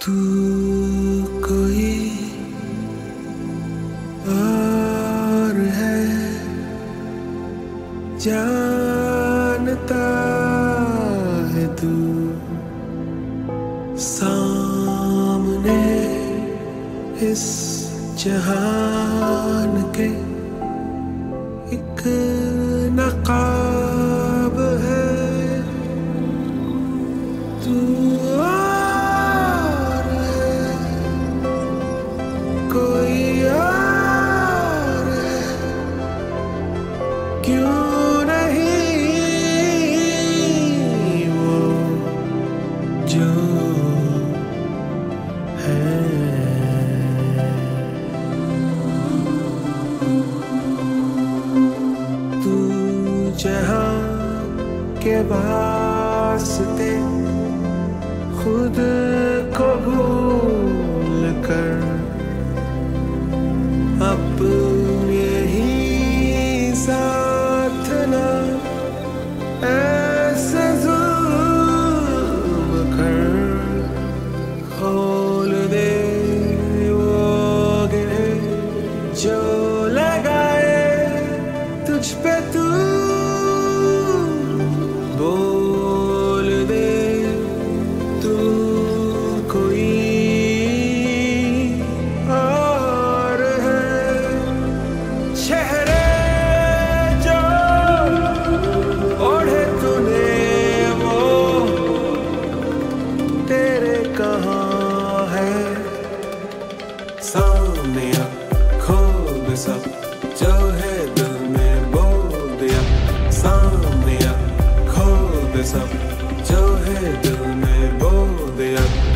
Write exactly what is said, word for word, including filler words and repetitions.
तू कोई और है, जानता है तू सामने इस जहान के एक नकाब है। तू और है, कोई और है, क्यों नहीं वो जो है। तू जहां के वास्ते खुद को भूल कर अपने ही साथ ना ऐसे जुल्म कर। खोल दे वो गिरे जो लगाए तुझ पे, तू बोल दे तू कोई और है। चेहरे जो ओढ़े तूने वो तेरे कहाँ है। सामने आ खोल सब जो है दिल में बोल दिया। सामने आ खोल सब जो है दिल में बोल दिया।